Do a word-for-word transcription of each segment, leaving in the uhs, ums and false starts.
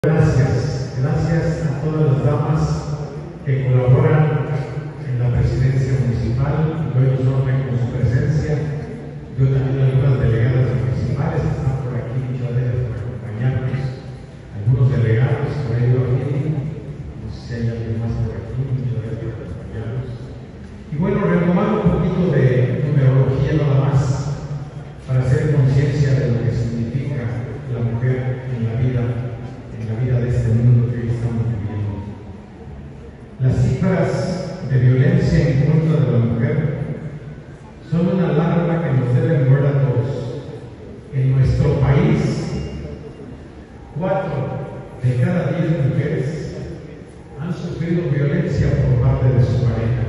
Gracias, gracias a todas las damas que colaboran en la presidencia municipal. Doy los orden con su presencia. Yo también algunas delegadas municipales que están por aquí, muchas gracias por acompañarnos. Algunos delegados por ahí aquí, no sé si hay alguien más por aquí, muchas gracias por acompañarnos. Y bueno, retomando un poquito de numerología nada más, para hacer conciencia de lo que significa la mujer en la vida. La vida de este mundo que hoy estamos viviendo. Las cifras de violencia en contra de la mujer son una alarma que nos debe mover a todos. En nuestro país, cuatro de cada diez mujeres han sufrido violencia por parte de su pareja.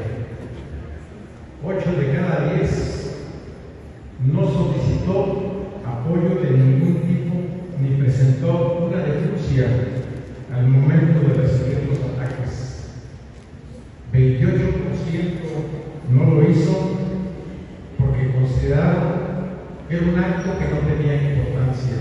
Ocho de cada diez no solicitó apoyo de ningún tipo ni presentó una denuncia al momento de recibir los ataques. veintiocho por ciento no lo hizo porque consideraron que era un acto que no tenía importancia.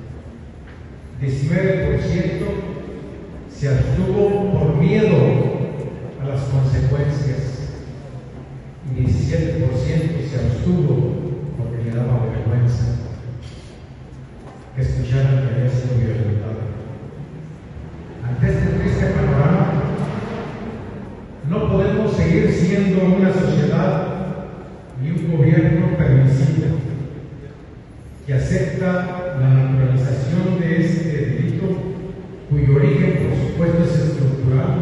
diecinueve por ciento se abstuvo por miedo a las consecuencias y diecisiete por ciento se abstuvo porque le daba vergüenza que escucharan que había sido violentado. Ante este triste panorama, no podemos seguir siendo una sociedad y un gobierno permisivo que acepta la naturalización de este delito, cuyo origen, por supuesto, es estructural,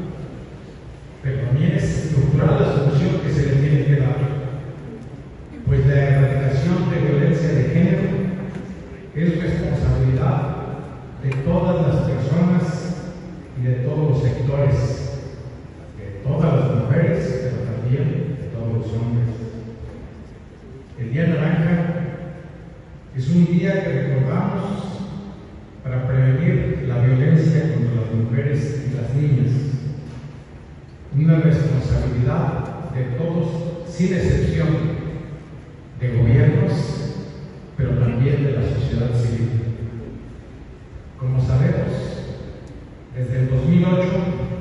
pero también es estructural la solución que se le tiene que dar, pues la erradicación de violencia de género es responsabilidad de todas las personas y de todos los sectores, de todas las mujeres, pero también de todos los hombres. El Día Naranja es un día que recordamos para prevenir la violencia contra las mujeres y las niñas, una responsabilidad de todos, sin excepción, de gobiernos, pero también de la sociedad civil. Como sabemos, desde el dos mil ocho,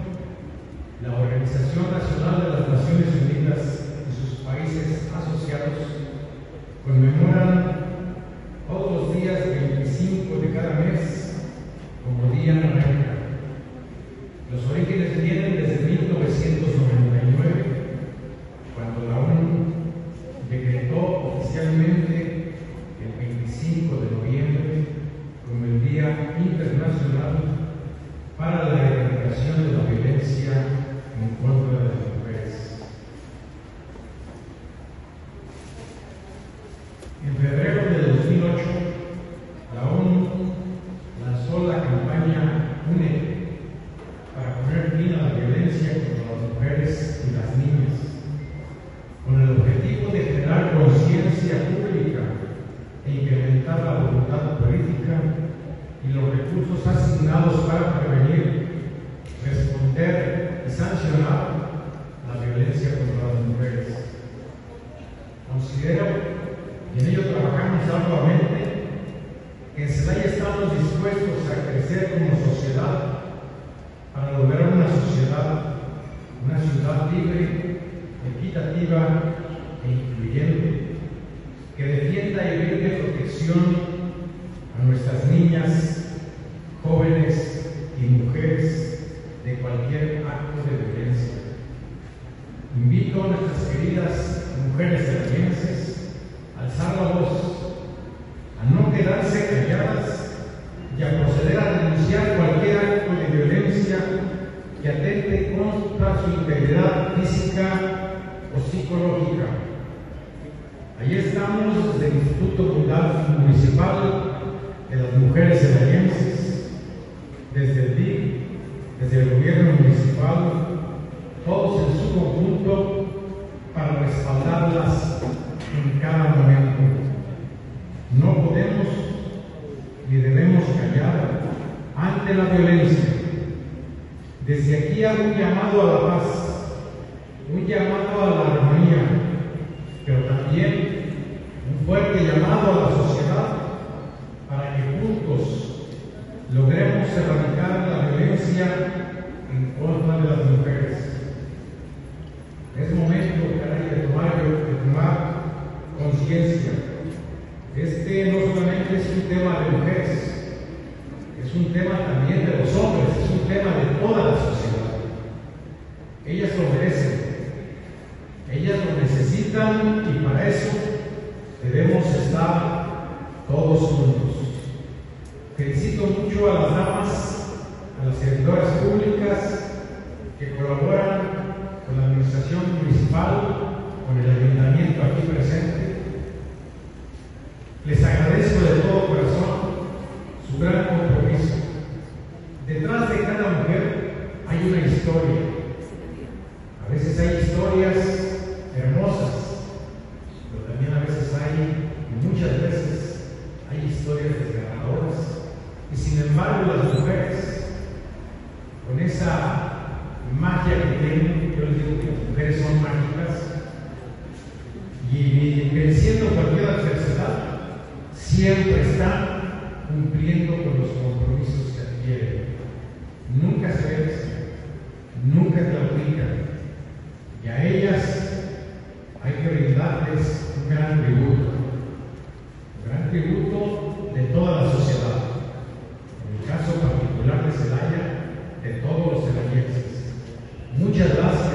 la Organización Nacional de las Naciones Unidas y sus países asociados conmemoran todos los días veinticinco de cada mes como Día Naranja. Los orígenes vienen desde mil novecientos noventa y nueve, cuando la ONU decretó oficialmente el veinticinco de noviembre como el Día Internacional para la Erradicación de la Violencia en contra de las mujeres. En febrero de dos mil ocho, la ONU lanzó la campaña UNE para poner fin a la violencia contra las mujeres y las niñas, con el objetivo de generar conciencia pública e incrementar la voluntad política y los recursos asignados para prevenir, responder y sancionar la violencia contra las mujeres. Considero, y en ello trabajamos arduamente, que en Celaya estamos dispuestos a crecer como sociedad para lograr una sociedad, una ciudad libre, equitativa e incluyente, que defienda y brinde protección a nuestras niñas, jóvenes y mujeres de cualquier acto de violencia. Invito a nuestras queridas mujeres celayenses a alzar la voz, a no quedarse calladas y a proceder a denunciar cualquier acto de violencia que atente contra su integridad física o psicológica. Allí estamos desde el Instituto Municipal de las Mujeres Celayenses, desde el D I F, desde el Gobierno Municipal, todos en su conjunto para respaldarlas en cada momento. No podemos ni debemos callar ante la violencia. Desde aquí hago un llamado a la paz, un llamado a la armonía, pero también un fuerte llamado a la sociedad para que juntos logremos erradicar la violencia en contra de las mujeres. Es momento, caray, de tomar, de tomar conciencia. Este no solamente es un tema de mujeres, es un tema también de los hombres, es un tema de toda la sociedad. Ellas lo merecen, ellas lo necesitan y para eso debemos estar todos juntos. Felicito mucho a las damas, a las servidoras públicas que colaboran con la administración municipal, con el ayuntamiento aquí presente. Les agradezco de todo corazón su gran compromiso. Detrás de cada mujer hay una historia. A veces hay historias hermosas, pero también a veces hay, y muchas veces, hay historias desgarradoras. Y sin embargo, las mujeres, con esa magia que tienen, yo les digo que las mujeres son mágicas, y venciendo cualquier adversidad, siempre están cumpliendo con los compromisos que adquieren. Nunca se vencen, nunca claudican, y a ellas hay que brindarles un gran tributo, un gran tributo de toda la sociedad. En el caso particular de Celaya, de todos los celayenses. Muchas gracias.